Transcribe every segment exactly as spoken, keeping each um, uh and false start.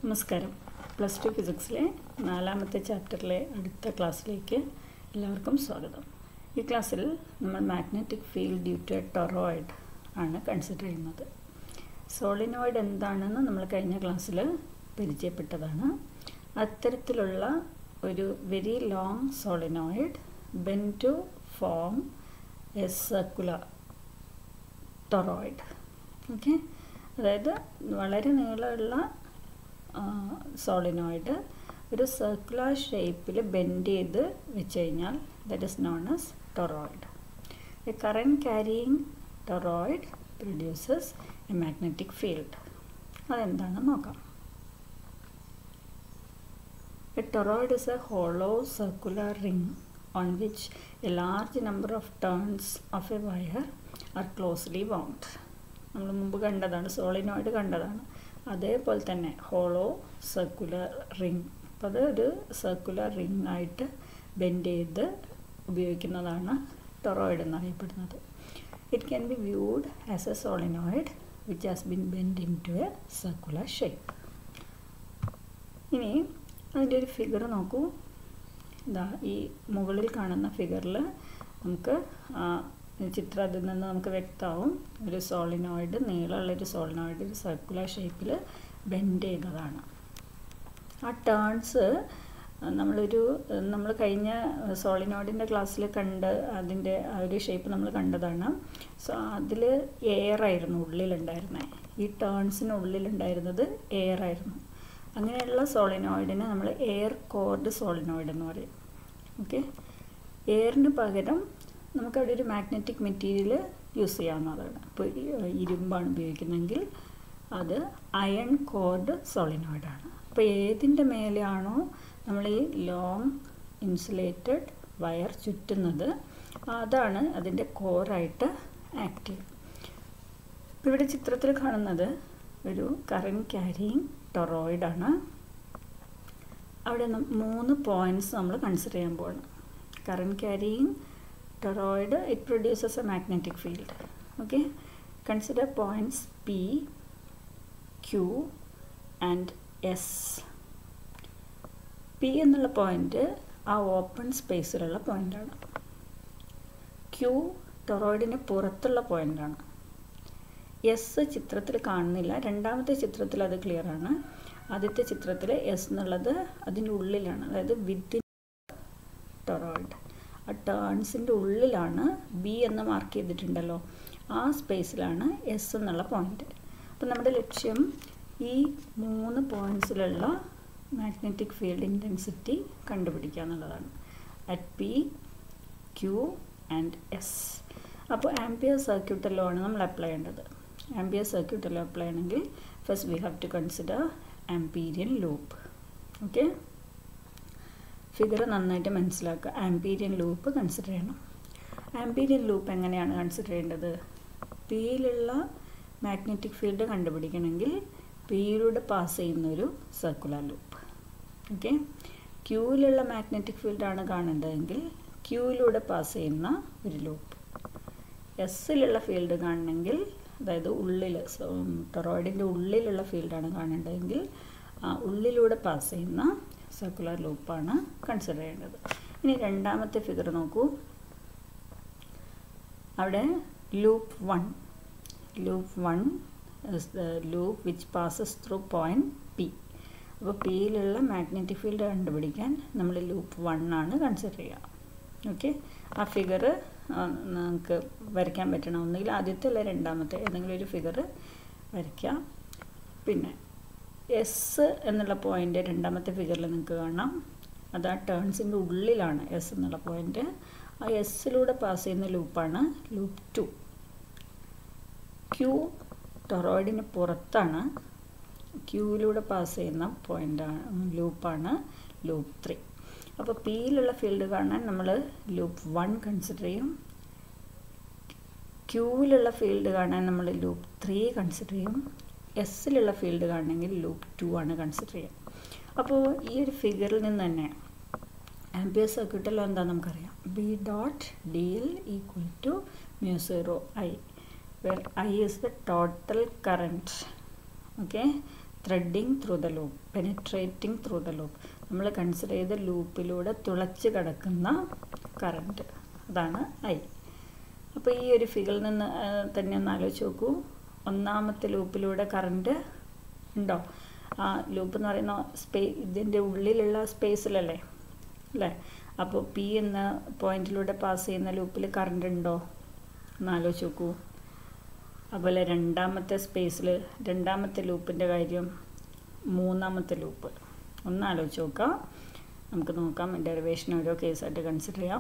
നമസ്കാരം. Plus two ഫിസിക്സിലെ നാലാമത്തെ ചാപ്റ്ററിലെ അടുത്ത ക്ലാസ്സിലേക്ക് എല്ലാവർക്കും സ്വാഗതം. ഈ ക്ലാസ്സിൽ നമ്മൾ magnetic field due to a toroid ആണ് കൺസിഡർ ചെയ്യുന്നത്. സോളിനോയിഡ് എന്താണെന്ന് നമ്മൾ കഴിഞ്ഞ ക്ലാസ്സിൽ പരിചയപ്പെട്ടതാണ്. അത്തരത്തിലുള്ള ഒരു very long solenoid bend to form a circular toroid. Okay, അതായത് വളരെ നീളമുള്ള സോളിനോയിഡ് ഒരു സർക്കുലർ ഷേപ്പിൽ ബെൻഡ് ചെയ്ത് വെച്ച് കഴിഞ്ഞാൽ that is known as toroid. A current carrying toroid produces a magnetic field. അതെന്താണെന്ന് നോക്കാം. A toroid is a hollow circular ring on which a large number of turns of a wire are closely wound. നമ്മൾ മുമ്പ് കണ്ടതാണ്, solenoid കണ്ടതാണ്. അതേപോലെ തന്നെ hollow circular ring. അപ്പോൾ അത് ഒരു സർക്കുലർ റിങ് ആയിട്ട് ബെൻഡ് ചെയ്ത് ഉപയോഗിക്കുന്നതാണ് ടൊറോയിഡ് എന്നറിയപ്പെടുന്നത്. It can be viewed as a solenoid which has been bend into a circular shape. ഇനി അതിൻ്റെ ഒരു ഫിഗർ നോക്കൂ. ഇതാ ഈ മുകളിൽ കാണുന്ന ഫിഗറിൽ നമുക്ക് ചിത്രത്തിൽ നിന്ന് നമുക്ക് വ്യക്തമാവും ഒരു സോളിനോയിഡ്, നീളമുള്ളൊരു സോളിനോയിഡ് ഒരു സർക്കുലർ ഷേപ്പിൽ ബെൻഡ് ചെയ്തതാണ്. ആ ടേൺസ് നമ്മളൊരു നമ്മൾ കഴിഞ്ഞ സോളിനോയിഡിൻ്റെ ക്ലാസ്സിൽ കണ്ട് അതിൻ്റെ ആ ഒരു ഷേപ്പ് നമ്മൾ കണ്ടതാണ്. സോ അതിൽ എയർ ആയിരുന്നു ഉള്ളിലുണ്ടായിരുന്നത്. ഈ ടേൺസിനുള്ളിലുണ്ടായിരുന്നത് എയർ ആയിരുന്നു. അങ്ങനെയുള്ള സോളിനോയിഡിനെ നമ്മൾ എയർ കോർഡ് സോളിനോയിഡ് എന്ന് പറയും. ഓക്കെ, എയറിന് പകരം നമുക്കവിടെ ഒരു മാഗ്നറ്റിക് മെറ്റീരിയൽ യൂസ് ചെയ്യാവുന്നതാണ്. ഇപ്പോൾ ഇരുമ്പാണ് ഉപയോഗിക്കുന്നതെങ്കിൽ അത് അയൺ കോർഡ് സോളിനോയിഡാണ്. അപ്പോൾ ഏതിൻ്റെ മേലെയാണോ നമ്മൾ ഈ ലോങ് ഇൻസുലേറ്റഡ് വയർ ചുറ്റുന്നത് അതാണ് അതിൻ്റെ കോറായിട്ട് ആക്ട് ചെയ്യും. ഇപ്പോൾ ഇവിടെ ചിത്രത്തിൽ കാണുന്നത് ഒരു കറന്റ് ക്യാരിയിങ് ടൊറോയിഡാണ്. അവിടെ മൂന്ന് പോയിൻറ്റ്സ് നമ്മൾ കൺസിഡർ ചെയ്യാൻ പോവാണ്. Current carrying toroid, it produces a magnetic field. Okay, consider points P, Q and S. P എന്നുള്ള പോയിന്റ് ആ ഓപ്പൺ സ്പേസിലുള്ള പോയിൻ്റാണ്. Q ടൊറോയിഡിന് പുറത്തുള്ള പോയിൻ്റാണ്. എസ് ചിത്രത്തിൽ കാണുന്നില്ല, രണ്ടാമത്തെ ചിത്രത്തിൽ അത് ക്ലിയർ ആണ്. ആദ്യത്തെ ചിത്രത്തിൽ എസ് എന്നുള്ളത് അതിൻ്റെ ഉള്ളിലാണ്, അതായത് വിത്തിൻ ടൊറോയിഡ്. ആ ടേൺസിൻ്റെ ഉള്ളിലാണ് ബി എന്ന് മാർക്ക് ചെയ്തിട്ടുണ്ടല്ലോ, ആ സ്പേസിലാണ് എസ് എന്നുള്ള പോയിൻ്റ്. അപ്പം നമ്മുടെ ലക്ഷ്യം ഈ മൂന്ന് പോയിൻറ്റ്സിലുള്ള മാഗ്നറ്റിക് ഫീൽഡ് ഇൻറ്റൻസിറ്റി കണ്ടുപിടിക്കുക എന്നുള്ളതാണ്. At P, Q and S. അപ്പോൾ ആംപിയർ സർക്യൂട്ട് ലോ ആണ് നമ്മൾ അപ്ലൈ ചെയ്യേണ്ടത്. ആംപിയർ സർക്യൂട്ട് ലോ അപ്ലൈ ചെയ്യണമെങ്കിൽ first we have to consider Amperian loop. Okay, figure നന്നായിട്ട് മനസ്സിലാക്കുക. ആംപീരിയൻ ലൂപ്പ് കൺസിഡർ ചെയ്യണം. ആംപീരിയൻ ലൂപ്പ് എങ്ങനെയാണ് കൺസിഡർ ചെയ്യേണ്ടത്? പിയിലുള്ള മാഗ്നറ്റിക് ഫീൽഡ് കണ്ടുപിടിക്കണമെങ്കിൽ പിയിലൂടെ പാസ് ചെയ്യുന്നൊരു സർക്കുലർ ലൂപ്പ്. ഓക്കെ, ക്യൂവിലുള്ള മാഗ്നറ്റിക് ഫീൽഡാണ് കാണേണ്ടതെങ്കിൽ ക്യൂവിലൂടെ പാസ് ചെയ്യുന്ന ഒരു ലൂപ്പ്. എസ്സിലുള്ള ഫീൽഡ് കാണണമെങ്കിൽ, അതായത് ഉള്ളിൽ ടൊറോയിഡിൻ്റെ ഉള്ളിലുള്ള ഫീൽഡാണ് കാണേണ്ടതെങ്കിൽ ആ ഉള്ളിലൂടെ പാസ് ചെയ്യുന്ന സർക്കുലർ ലൂപ്പാണ് കൺസിഡർ ചെയ്യേണ്ടത്. ഇനി രണ്ടാമത്തെ ഫിഗർ നോക്കൂ. അവിടെ loop one loop one is the loop which passes through point P. അപ്പോൾ പിയിലുള്ള മാഗ്നറ്റിക് ഫീൽഡ് കണ്ടുപിടിക്കാൻ നമ്മൾ ലൂപ്പ് വൺ ആണ് കൺസിഡർ ചെയ്യുക. ഓക്കെ, ആ ഫിഗർ നമുക്ക് വരയ്ക്കാൻ പറ്റണം. ഒന്നുകിൽ ആദ്യത്തെ അല്ല രണ്ടാമത്തെ ഏതെങ്കിലും ഒരു ഫിഗർ വരയ്ക്കാം. പിന്നെ എസ് എന്നുള്ള പോയിൻ്റ് രണ്ടാമത്തെ ഫിഗറിൽ നിങ്ങൾക്ക് കാണാം. അത് ആ ടേൺസിൻ്റെ ഉള്ളിലാണ് എസ് എന്നുള്ള പോയിൻ്റ്. ആ എസ്സിലൂടെ പാസ് ചെയ്യുന്ന ലൂപ്പാണ് ലൂപ്പ് ടു. ക്യൂ ടൊറോയിഡിന് പുറത്താണ്, ക്യൂവിലൂടെ പാസ് ചെയ്യുന്ന പോയിൻ്റാണ് ലൂപ്പാണ് ലൂപ്പ് ത്രീ. അപ്പോൾ പിയിലുള്ള ഫീൽഡ് കാണാൻ നമ്മൾ ലൂപ്പ് വൺ കൺസിഡർ ചെയ്യും. ക്യൂവിലുള്ള ഫീൽഡ് കാണാൻ നമ്മൾ ലൂപ്പ് ത്രീ കൺസിഡർ ചെയ്യും. എസ്സിലുള്ള ഫീൽഡ് കാണണമെങ്കിൽ ലൂപ്പ് ടു ആണ് കൺസിഡർ ചെയ്യുക. അപ്പോൾ ഈ ഒരു ഫിഗറിൽ നിന്ന് തന്നെ ആംപിയർ സർക്യൂട്ടിൽ എന്താ നമുക്കറിയാം. B dot D L equal to mu zero I, where I is the total current. Okay, threading through the loop, penetrating through the loop. നമ്മൾ കൺസിഡർ ചെയ്ത ലൂപ്പിലൂടെ തുളച്ച് കിടക്കുന്ന കറണ്ട്, അതാണ് ഐ. അപ്പോൾ ഈ ഒരു ഫിഗറിൽ നിന്ന് തന്നെ ഒന്ന് ആലോചിച്ച് നോക്കൂ. ഒന്നാമത്തെ ലൂപ്പിലൂടെ കറണ്ട് ഉണ്ടോ? ആ ലൂപ്പ് എന്ന് പറയുന്ന സ്പേ ഇതിൻ്റെ ഉള്ളിലുള്ള സ്പേസിലല്ലേ അല്ലേ? അപ്പോൾ പി എന്ന പോയിന്റിലൂടെ പാസ് ചെയ്യുന്ന ലൂപ്പിൽ കറണ്ട് ഉണ്ടോ എന്ന് ആലോചിച്ച് നോക്കൂ. അതുപോലെ രണ്ടാമത്തെ സ്പേസിൽ രണ്ടാമത്തെ ലൂപ്പിൻ്റെ കാര്യം, മൂന്നാമത്തെ ലൂപ്പ് ഒന്ന് ആലോചിച്ച് നോക്കാം. നമുക്ക് നോക്കാം, ഡെറിവേഷൻ ഓരോ കേസായിട്ട് കൺസിഡർ ചെയ്യാം.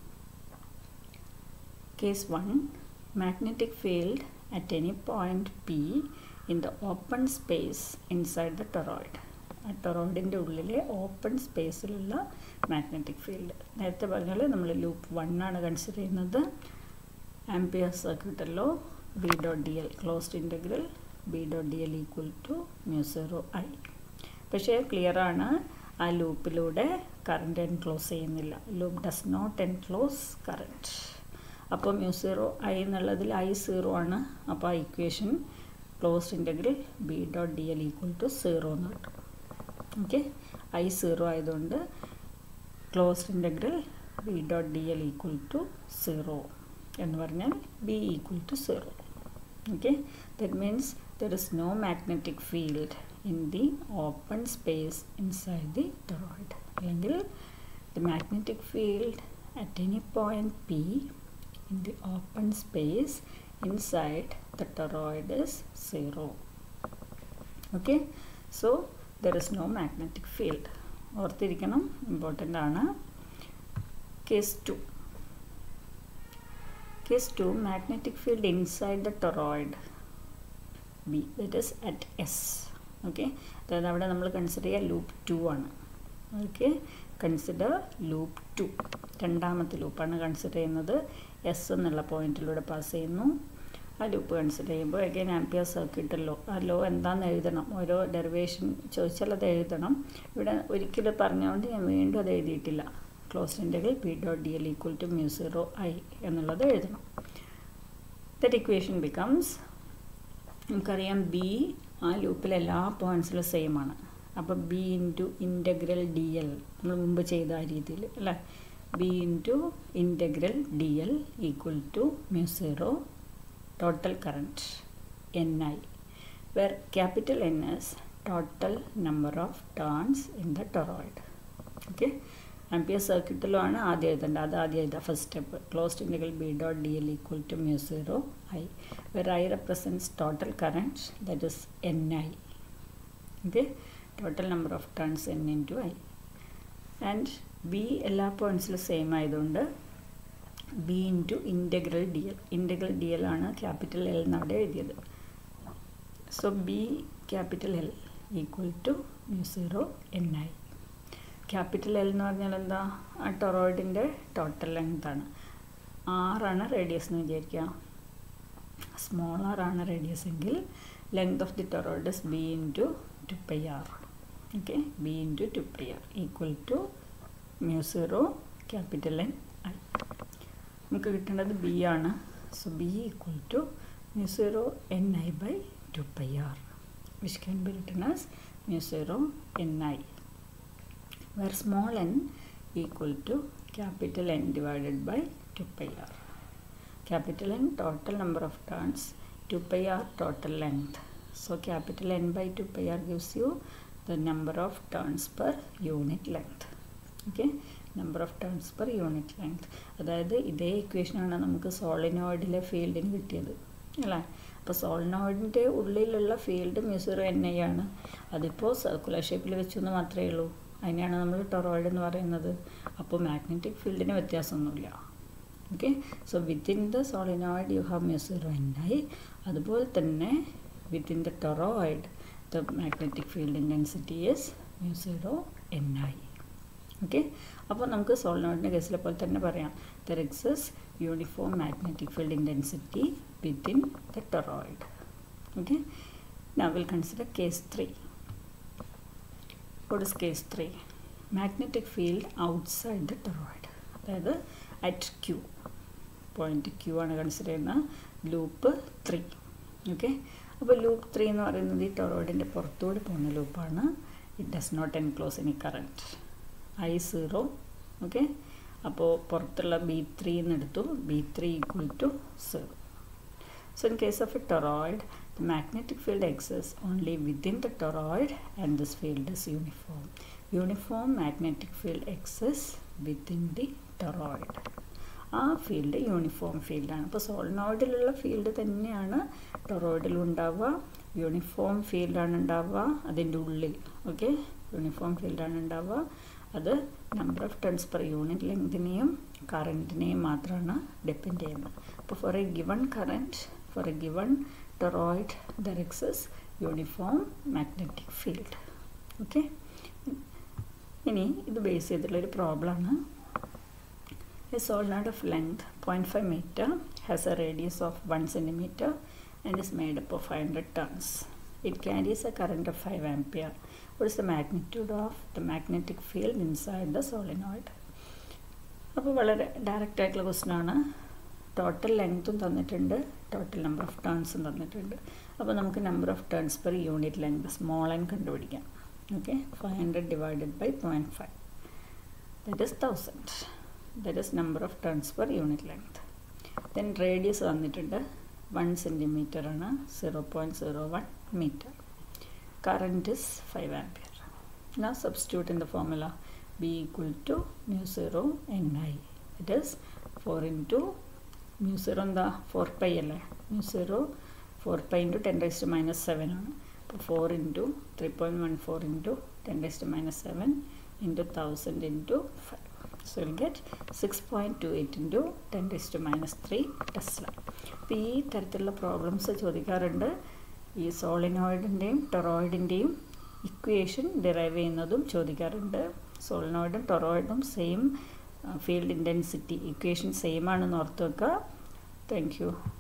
Case one, magnetic field at any point P in the open space inside the toroid. ആ ടൊറോയിഡിൻ്റെ ഉള്ളിലെ ഓപ്പൺ സ്പേസിലുള്ള മാഗ്നറ്റിക് ഫീൽഡ്. നേരത്തെ പറഞ്ഞാൽ നമ്മൾ ലൂപ്പ് വൺ ആണ് കൺസിഡർ ചെയ്യുന്നത്. Ampere circuit law B dot D L, closed integral B dot D L equal to mu zero I. പക്ഷേ clear ആണ്, ആ ലൂപ്പിലൂടെ കറണ്ട് എൻക്ലോസ് ചെയ്യുന്നില്ല. Loop does not enclose current. അപ്പോൾ മ്യൂ സീറോ ഐ എന്നുള്ളതിൽ I zero ആണ്. അപ്പോൾ ആ equation closed integral B dot D L equal to zero എന്ന് കിട്ടും. ഓക്കെ, ഐ സീറോ ആയതുകൊണ്ട് closed integral B dot D L equal to zero എന്ന് പറഞ്ഞാൽ B equal to zero. Okay, that means there is no magnetic field in the open space inside the toroid. അല്ലെങ്കിൽ the magnetic field at any point P in the open space inside the toroid is zero. Okay, so there is no magnetic field. ഓർത്തിരിക്കണം, important ആണ്. Case two. Case two, magnetic field inside the toroid B, that is at S. Okay, അതായത് അവിടെ നമ്മൾ consider ചെയ്യുക loop two ആണ്. Okay, consider loop two, രണ്ടാമത്തെ ലൂപ്പാണ് consider ചെയ്യുന്നത്. എസ് എന്നുള്ള പോയിന്റിലൂടെ പാസ് ചെയ്യുന്നു. ആ ലൂപ്പ് കൺസിഡർ ചെയ്യുമ്പോൾ അഗൈൻ ആംപിയർ സർക്യൂട്ട് ലോ, ആ ലോ എന്താണെന്ന് എഴുതണം. ഓരോ ഡെറിവേഷൻ ചോദിച്ചാൽ അത് എഴുതണം. ഇവിടെ ഒരിക്കലും പറഞ്ഞുകൊണ്ട് ഞാൻ വീണ്ടും അത് എഴുതിയിട്ടില്ല. Closed integral P dot D L equal to mu zero I എന്നുള്ളത് എഴുതണം. ദറ്റ് ഇക്വേഷൻ ബിക്കംസ്, നമുക്കറിയാം ബി ആ ലൂപ്പിൽ എല്ലാ പോയിൻറ്റ്സിലും സെയിം ആണ്. അപ്പോൾ B into integral D L നമ്മൾ മുമ്പ് ചെയ്ത ആ രീതിയിൽ അല്ലേ, B into integral D L equal to mu zero total current N I, where capital N is total number of turns in the toroid. Okay, Ampere സർക്യൂട്ടിലും ആണ് ആദ്യം എഴുതേണ്ടത്. അത് ആദ്യം എഴുതാം. First step, closed integral B dot D L equal to mu zero I, where I represents total current, that is N I. Okay, total number of turns N into I. And B എല്ലാ പോയിൻറ്റ്സിലും same ആയതുകൊണ്ട് B into integral D L. Integral D L ആണ് capital L എന്നവിടെ എഴുതിയത്. So B capital L equal to mu zero N I. Capital L എന്ന് പറഞ്ഞാൽ എന്താ? ആ ടൊറോയിഡിൻ്റെ ടോട്ടൽ ലെങ്ത് ആണ്. ആറാണ് റേഡിയസ് എന്ന് വിചാരിക്കുക. സ്മോൾ ആർ ആണ് റേഡിയസ് എങ്കിൽ length of the toroid is B into two pi R. Okay, B into two pi R equal to mu zero capital N I. നമുക്ക് കിട്ടേണ്ടത് ബി ആണ്. So B equal to mu zero N I by two pi R, which can be written as mu zero N I, where small n equal to capital N divided by two pi r. Capital N total number of turns, two pi r total length. So capital N by two pi r gives you the number of turns per unit length. Okay, number of turns per unit length. അതായത് ഇതേ ഇക്വേഷനാണ് നമുക്ക് സോളിനോയിഡിലെ ഫീൽഡിന് കിട്ടിയത് അല്ലേ. അപ്പോൾ സോളിനോയിഡിൻ്റെ ഉള്ളിലുള്ള field mu zero N I ആണ്. അതിപ്പോൾ സർക്കുലർ ഷേപ്പിൽ വെച്ചെന്ന് മാത്രമേ ഉള്ളൂ. അതിനെയാണ് നമ്മൾ ടൊറോയിഡ് എന്ന് പറയുന്നത്. അപ്പോൾ മാഗ്നറ്റിക് ഫീൽഡിന് വ്യത്യാസമൊന്നുമില്ല. Okay, so within the solenoid you have mu zero N I. അതുപോലെ തന്നെ within the toroid the magnetic field intensity is mu zero N I. Okay, അപ്പോൾ നമുക്ക് സോളിനോയിഡിൻ്റെ കേസിലെ പോലെ തന്നെ പറയാം, there exist uniform magnetic field intensity within the toroid. Okay, now will consider case three. What is case three? Magnetic field outside the toroid. അതായത് at Q, point Q ആണ് consider ചെയ്യുന്ന ലൂപ്പ് ത്രീ. ഓക്കെ, അപ്പോൾ loop three എന്ന് പറയുന്നത് ഈ ടൊറോയിഡിൻ്റെ പുറത്തുകൂടി പോകുന്ന ലൂപ്പാണ്. It does not enclose any current. I zero. Okay, അപ്പോൾ പുറത്തുള്ള ബി ത്രീ എന്ന് എടുത്തു. B three equal to zero. So in case of a toroid, the magnetic field exists only within the toroid and this field is uniform. Uniform magnetic field exists within the toroid. ആ ഫീൽഡ് uniform ഫീൽഡാണ്. അപ്പോൾ സോളിനോയിഡിലുള്ള field തന്നെയാണ് ടൊറോയിഡിലും ഉണ്ടാവുക. Uniform ഫീൽഡാണ് ഉണ്ടാവുക അതിൻ്റെ ഉള്ളിൽ. ഓക്കെ, യൂണിഫോം ഫീൽഡാണ് ഉണ്ടാവുക. അത് number of turns per unit ലെങ്തിനെയും കറൻറ്റിനെയും മാത്രമാണ് ഡിപ്പെൻഡ് ചെയ്യുന്നത്. അപ്പോൾ for a given current, for a given toroid there exists uniform magnetic field. Okay, ഇനി ഇത് ബേസ് ചെയ്തിട്ടുള്ളൊരു പ്രോബ്ലമാണ്. A solenoid of length zero point five meter has a radius of one centimeter and is made up of five hundred turns. It carries a current of five ampere. What is the magnitude of the magnetic field inside the solenoid? അപ്പോൾ വളരെ direct ആയിട്ടുള്ള question ആണ്. Total ലെങ്ത്തും തന്നിട്ടുണ്ട്, total number of ടേൺസും തന്നിട്ടുണ്ട്. അപ്പോൾ നമുക്ക് number of turns per unit length small N കണ്ടുപിടിക്കാം. Okay, five hundred divided by point five that is thousand. That is number of turns per unit length. Then radius തന്നിട്ടുണ്ട് one centimetre ആണ്, zero point zero one metre. Current is five ampere. Now substitute in the formula B equal to mu zero N I. It is four into mu zero എന്താ four pi അല്ലേ. Mu zero four pi into ten raise to minus seven ആണ്. അപ്പോൾ four into three point one four into ten raise to minus seven into thousand into five. So will get six point two eight into ten raise to minus three tesla. അപ്പോൾ ഈ തരത്തിലുള്ള problems ചോദിക്കാറുണ്ട്. ഈ സോളിനോയിഡിൻ്റെയും ടൊറോയിഡിൻ്റെയും equation derive ചെയ്യുന്നതും ചോദിക്കാറുണ്ട്. സോളിനോയിഡും ടൊറോയിഡും same field intensity equation same ആണെന്ന് ഓർത്ത് വെക്കുക. Thank U.